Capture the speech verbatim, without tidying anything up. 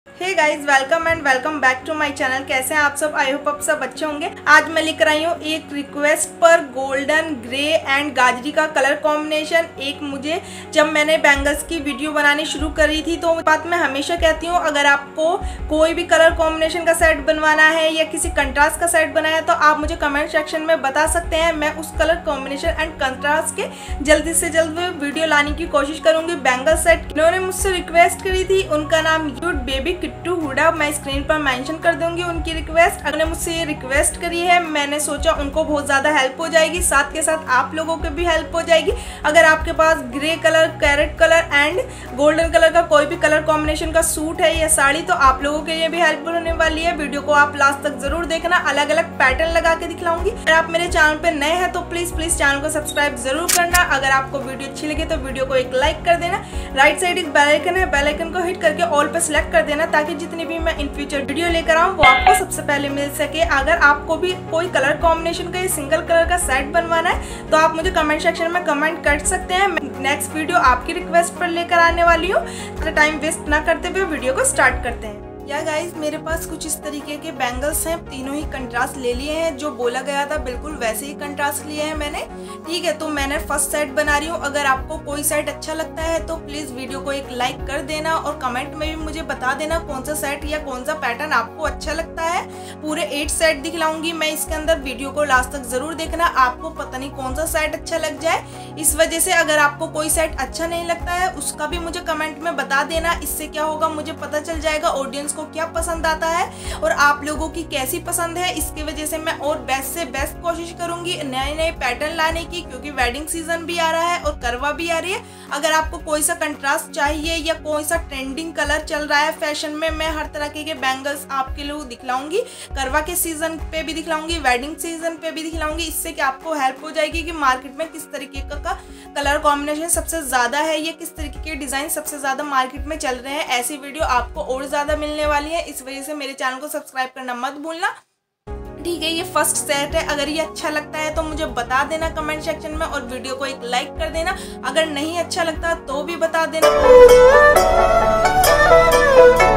Hey guys, welcome and welcome back to my channel. कैसे हैं आप सब? आई होप आप सब अच्छे होंगे। आज मैं लेकर आई हूँ एक रिक्वेस्ट पर गोल्डन ग्रे एंड गाजरी का कलर कॉम्बिनेशन। एक मुझे जब मैंने बैंगल्स की वीडियो बनानी शुरू करी थी तो बात मैं हमेशा कहती हूँ, अगर आपको कोई भी कलर कॉम्बिनेशन का सेट बनवाना है या किसी कंट्रास्ट का सेट बनाया है तो आप मुझे कमेंट सेक्शन में बता सकते हैं। मैं उस कलर कॉम्बिनेशन एंड कंट्रास्ट के जल्दी से जल्द वीडियो लाने की कोशिश करूंगी। बैंगल सेट इन्होंने मुझसे रिक्वेस्ट करी थी, उनका नाम यूट बेबी किट्टू हुडा, मैं स्क्रीन पर मेंशन कर दूंगी उनकी रिक्वेस्ट। उन्होंने मुझसे ये रिक्वेस्ट करी है, मैंने सोचा उनको बहुत ज़्यादा हेल्प हो जाएगी, साथ के साथ आप लोगों को भी हेल्प हो जाएगी। अगर आपके पास grey colour, carrot colour and golden colour का कोई भी कलर कॉम्बिनेशन का सूट है या साड़ी तो आप लोगों के लिए भी हेल्पफुल होने वाली है। वीडियो को आप लास्ट तक जरूर देखना, अलग अलग पैटर्न लगा के दिखलाऊंगी। अगर आप मेरे चैनल पे नए हैं तो प्लीज प्लीज चैनल को सब्सक्राइब जरूर करना। अगर आपको वीडियो अच्छी लगे तो वीडियो को एक लाइक कर देना। राइट साइड एक बेल आइकन है, बेल आइकन को हिट करके ऑल पे सिलेक्ट कर देना ताकि जितनी भी मैं इन फ्यूचर वीडियो लेकर आऊँ वो आपको सबसे पहले मिल सके। अगर आपको भी कोई कलर कॉम्बिनेशन का या सिंगल कलर का सेट बनवाना है तो आप मुझे कमेंट सेक्शन में कमेंट कर सकते हैं। नेक्स्ट वीडियो आपकी रिक्वेस्ट पर लेकर आने वाली हूँ। टाइम वेस्ट ना करते हुए वीडियो को स्टार्ट करते हैं। या गाइज, मेरे पास कुछ इस तरीके के बैंगल्स हैं, तीनों ही कंट्रास्ट ले लिए हैं। जो बोला गया था बिल्कुल वैसे ही कंट्रास्ट लिए हैं मैंने। ठीक है, तो मैंने फर्स्ट सेट बना रही हूँ। अगर आपको कोई सेट अच्छा लगता है तो प्लीज़ वीडियो को एक लाइक कर देना और कमेंट में भी मुझे बता देना कौन सा सेट या कौन सा पैटर्न आपको अच्छा लगता है। पूरे एट सेट दिखलाऊंगी मैं इसके अंदर, वीडियो को लास्ट तक जरूर देखना। आपको पता नहीं कौन सा सेट अच्छा लग जाए, इस वजह से अगर आपको कोई सेट अच्छा नहीं लगता है उसका भी मुझे कमेंट में बता देना। इससे क्या होगा, मुझे पता चल जाएगा ऑडियंस को क्या पसंद आता है और आप लोगों की कैसी पसंद है। इसकी वजह से मैं और बेस्ट से बेस्ट कोशिश करूंगी नए नए पैटर्न लाने की, क्योंकि वेडिंग सीजन भी आ रहा है और करवा भी आ रही है। अगर आपको कोई सा कंट्रास्ट चाहिए या कोई सा ट्रेंडिंग कलर चल रहा है फैशन में, मैं हर तरह के बैंगल्स आपके लिए दिखलाऊंगी। करवा के सीजन पे भी दिखलाऊंगी, वेडिंग सीजन पे भी दिखलाऊंगी। इससे कि आपको हेल्प हो जाएगी कि मार्केट में किस तरीके का कलर कॉम्बिनेशन सबसे ज्यादा है या किस तरीके के डिजाइन सबसे ज्यादा मार्केट में चल रहे हैं। ऐसी वीडियो आपको और ज्यादा मिलने वाली है, इस वजह से मेरे चैनल को सब्सक्राइब करना मत भूलना। ठीक है, ये फर्स्ट सेट है। अगर ये अच्छा लगता है तो मुझे बता देना कमेंट सेक्शन में और वीडियो को एक लाइक कर देना। अगर नहीं अच्छा लगता तो भी बता देना।